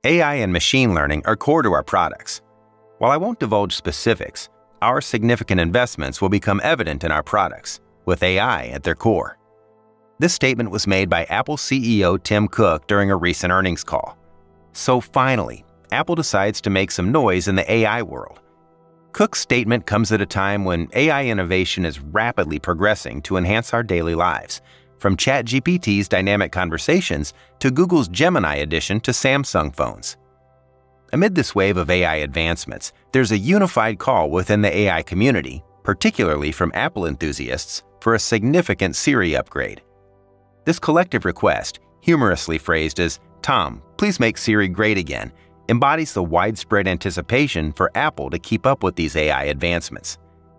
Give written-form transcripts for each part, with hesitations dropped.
AI and machine learning are core to our products. While I won't divulge specifics, our significant investments will become evident in our products, with AI at their core. This statement was made by Apple CEO Tim Cook during a recent earnings call. So finally, Apple decides to make some noise in the AI world. Cook's statement comes at a time when AI innovation is rapidly progressing to enhance our daily lives, from ChatGPT's dynamic conversations to Google's Gemini edition to Samsung phones. Amid this wave of AI advancements, there's a unified call within the AI community, particularly from Apple enthusiasts, for a significant Siri upgrade. This collective request, humorously phrased as, "Tom, please make Siri great again," embodies the widespread anticipation for Apple to keep up with these AI advancements.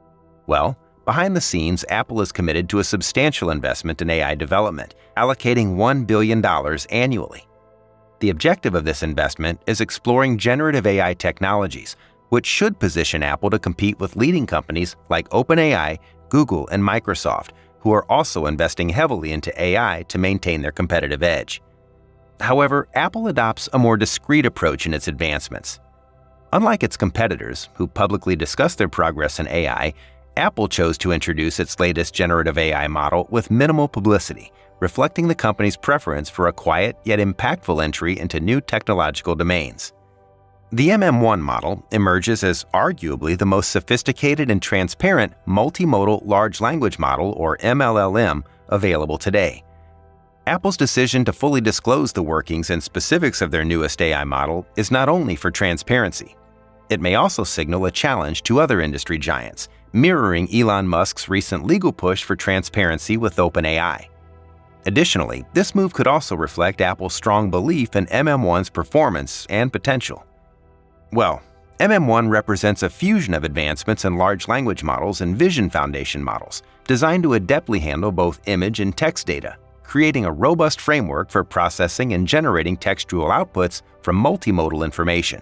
Well, behind the scenes, Apple is committed to a substantial investment in AI development, allocating $1 billion annually. The objective of this investment is exploring generative AI technologies, which should position Apple to compete with leading companies like OpenAI, Google, and Microsoft, who are also investing heavily into AI to maintain their competitive edge. However, Apple adopts a more discreet approach in its advancements. Unlike its competitors, who publicly discuss their progress in AI, Apple chose to introduce its latest generative AI model with minimal publicity, reflecting the company's preference for a quiet yet impactful entry into new technological domains. The MM1 model emerges as arguably the most sophisticated and transparent multimodal large language model, or MLLM, available today. Apple's decision to fully disclose the workings and specifics of their newest AI model is not only for transparency. It may also signal a challenge to other industry giants, mirroring Elon Musk's recent legal push for transparency with OpenAI. Additionally, this move could also reflect Apple's strong belief in MM1's performance and potential. Well, MM1 represents a fusion of advancements in large language models and vision foundation models, designed to adeptly handle both image and text data, creating a robust framework for processing and generating textual outputs from multimodal information.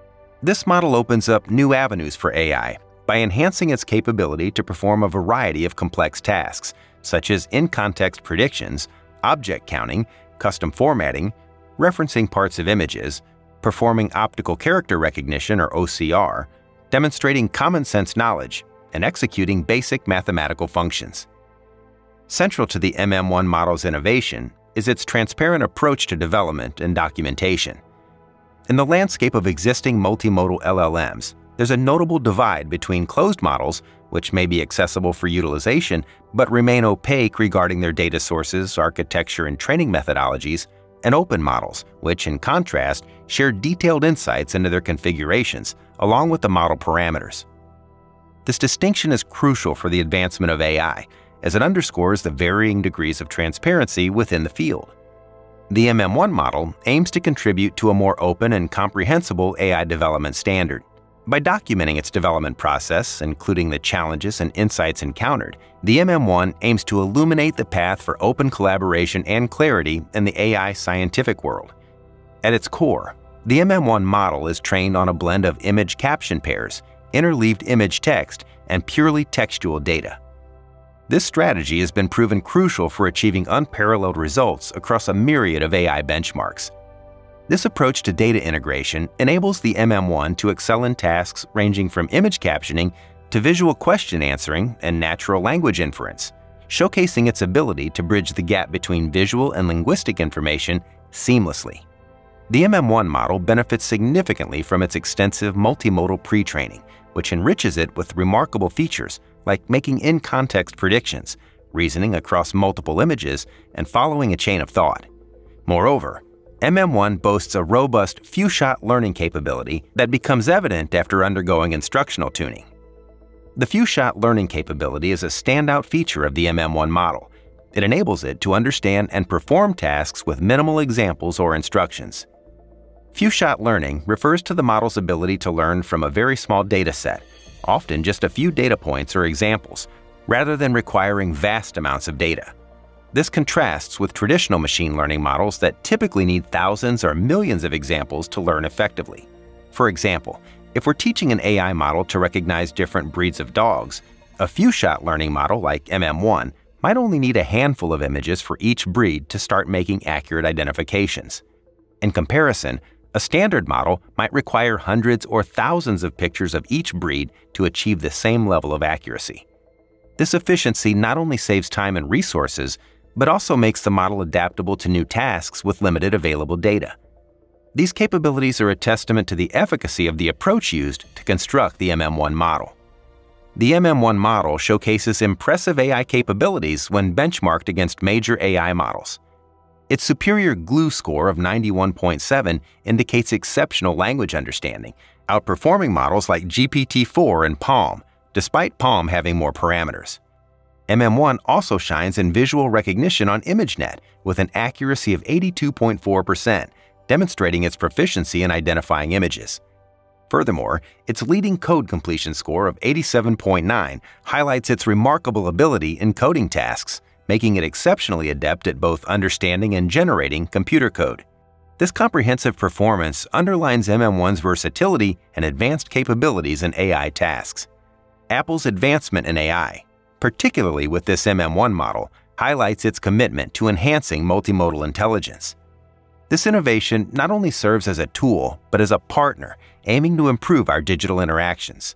This model opens up new avenues for AI by enhancing its capability to perform a variety of complex tasks, such as in-context predictions, object counting, custom formatting, referencing parts of images, performing optical character recognition or OCR, demonstrating common sense knowledge, and executing basic mathematical functions. Central to the MM1 model's innovation is its transparent approach to development and documentation. In the landscape of existing multimodal LLMs, there's a notable divide between closed models, which may be accessible for utilization but remain opaque regarding their data sources, architecture, and training methodologies, and open models, which, in contrast, share detailed insights into their configurations, along with the model parameters. This distinction is crucial for the advancement of AI, as it underscores the varying degrees of transparency within the field. The MM1 model aims to contribute to a more open and comprehensible AI development standard. By documenting its development process, including the challenges and insights encountered, the MM1 aims to illuminate the path for open collaboration and clarity in the AI scientific world. At its core, the MM1 model is trained on a blend of image caption pairs, interleaved image text, and purely textual data. This strategy has been proven crucial for achieving unparalleled results across a myriad of AI benchmarks. This approach to data integration enables the MM1 to excel in tasks ranging from image captioning to visual question answering and natural language inference, showcasing its ability to bridge the gap between visual and linguistic information seamlessly. The MM1 model benefits significantly from its extensive multimodal pre-training, which enriches it with remarkable features like making in-context predictions, reasoning across multiple images, and following a chain of thought. Moreover, MM1 boasts a robust few-shot learning capability that becomes evident after undergoing instructional tuning. The few-shot learning capability is a standout feature of the MM1 model. It enables it to understand and perform tasks with minimal examples or instructions. Few-shot learning refers to the model's ability to learn from a very small data set, often just a few data points or examples, rather than requiring vast amounts of data. This contrasts with traditional machine learning models that typically need thousands or millions of examples to learn effectively. For example, if we're teaching an AI model to recognize different breeds of dogs, a few-shot learning model like MM1 might only need a handful of images for each breed to start making accurate identifications. In comparison, A standard model might require hundreds or thousands of pictures of each breed to achieve the same level of accuracy. This efficiency not only saves time and resources, but also makes the model adaptable to new tasks with limited available data. These capabilities are a testament to the efficacy of the approach used to construct the MM1 model. The MM1 model showcases impressive AI capabilities when benchmarked against major AI models. Its superior GLUE score of 91.7 indicates exceptional language understanding, outperforming models like GPT-4 and PaLM, despite PaLM having more parameters. MM1 also shines in visual recognition on ImageNet with an accuracy of 82.4%, demonstrating its proficiency in identifying images. Furthermore, its leading code completion score of 87.9 highlights its remarkable ability in coding tasks, making it exceptionally adept at both understanding and generating computer code. This comprehensive performance underlines MM1's versatility and advanced capabilities in AI tasks. Apple's advancement in AI, particularly with this MM1 model, highlights its commitment to enhancing multimodal intelligence. This innovation not only serves as a tool, but as a partner aiming to improve our digital interactions.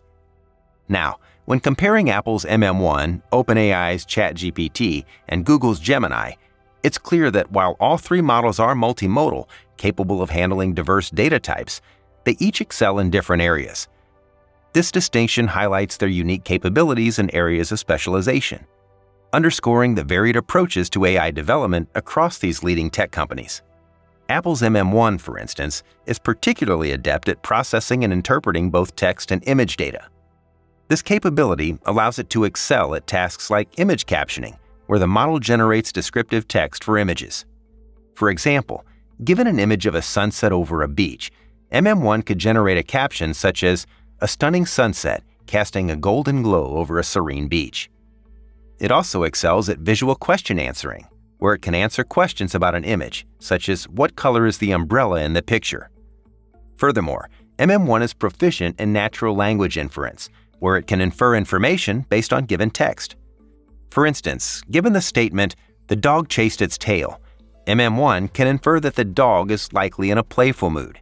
Now, when comparing Apple's MM1, OpenAI's ChatGPT, and Google's Gemini, it's clear that while all three models are multimodal, capable of handling diverse data types, they each excel in different areas. This distinction highlights their unique capabilities in areas of specialization, underscoring the varied approaches to AI development across these leading tech companies. Apple's MM1, for instance, is particularly adept at processing and interpreting both text and image data. This capability allows it to excel at tasks like image captioning, where the model generates descriptive text for images. For example, given an image of a sunset over a beach, MM1 could generate a caption such as, "A stunning sunset casting a golden glow over a serene beach." It also excels at visual question answering, where it can answer questions about an image, such as what color is the umbrella in the picture. Furthermore, MM1 is proficient in natural language inference, where it can infer information based on given text. For instance, given the statement, "The dog chased its tail," MM1 can infer that the dog is likely in a playful mood.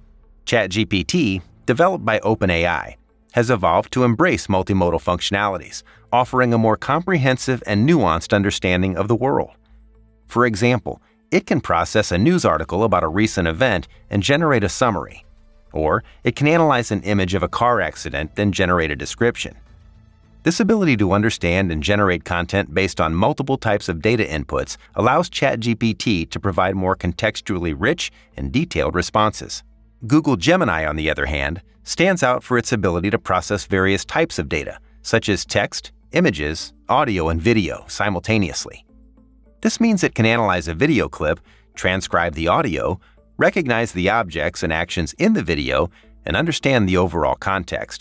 ChatGPT, developed by OpenAI, has evolved to embrace multimodal functionalities, offering a more comprehensive and nuanced understanding of the world. For example, it can process a news article about a recent event and generate a summary, or it can analyze an image of a car accident and generate a description. This ability to understand and generate content based on multiple types of data inputs allows ChatGPT to provide more contextually rich and detailed responses. Google Gemini, on the other hand, stands out for its ability to process various types of data, such as text, images, audio, and video simultaneously. This means it can analyze a video clip, transcribe the audio, recognize the objects and actions in the video, and understand the overall context.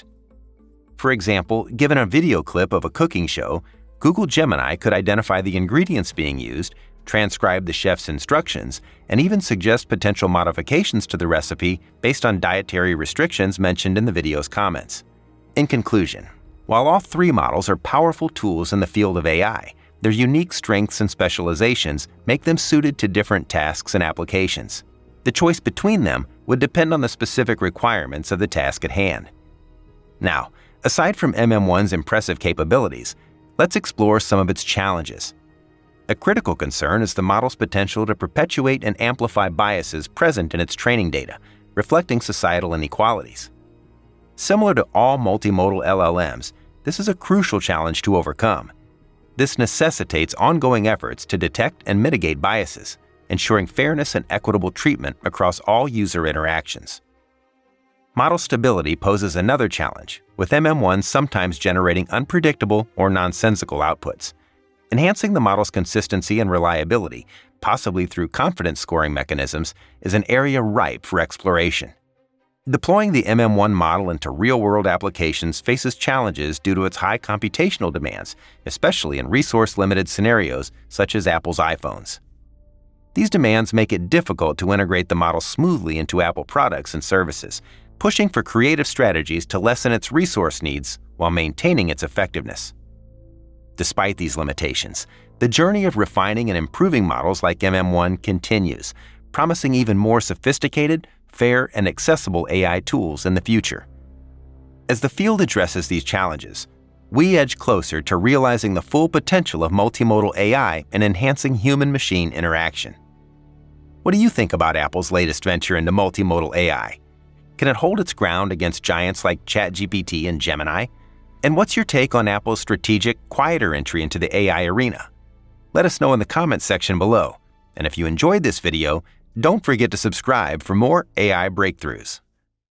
For example, given a video clip of a cooking show, Google Gemini could identify the ingredients being used, transcribe the chef's instructions, and even suggest potential modifications to the recipe based on dietary restrictions mentioned in the video's comments. In conclusion, while all three models are powerful tools in the field of AI, their unique strengths and specializations make them suited to different tasks and applications. The choice between them would depend on the specific requirements of the task at hand. Now, aside from MM1's impressive capabilities, let's explore some of its challenges. A critical concern is the model's potential to perpetuate and amplify biases present in its training data, reflecting societal inequalities. Similar to all multimodal LLMs, this is a crucial challenge to overcome. This necessitates ongoing efforts to detect and mitigate biases, ensuring fairness and equitable treatment across all user interactions. Model stability poses another challenge, with MM1 sometimes generating unpredictable or nonsensical outputs. Enhancing the model's consistency and reliability, possibly through confidence scoring mechanisms, is an area ripe for exploration. Deploying the MM1 model into real-world applications faces challenges due to its high computational demands, especially in resource-limited scenarios such as Apple's iPhones. These demands make it difficult to integrate the model smoothly into Apple products and services, pushing for creative strategies to lessen its resource needs while maintaining its effectiveness. Despite these limitations, the journey of refining and improving models like MM1 continues, promising even more sophisticated, fair, and accessible AI tools in the future. As the field addresses these challenges, we edge closer to realizing the full potential of multimodal AI and enhancing human-machine interaction. What do you think about Apple's latest venture into multimodal AI? Can it hold its ground against giants like ChatGPT and Gemini? And what's your take on Apple's strategic, quieter entry into the AI arena? Let us know in the comments section below. And if you enjoyed this video, don't forget to subscribe for more AI breakthroughs.